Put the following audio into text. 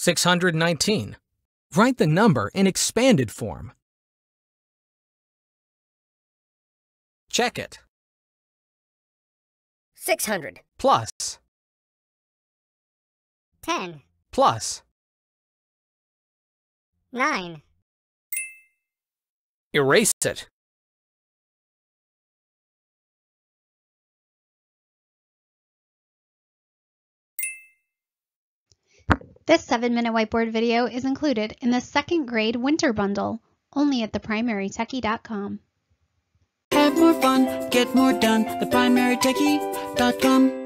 619. Write the number in expanded form. Check it. 600. Plus. 10. Plus. 9. Erase it. This 7-minute whiteboard video is included in the 2nd grade winter bundle, only at theprimarytechie.com. Have more fun, get more done, theprimarytechie.com.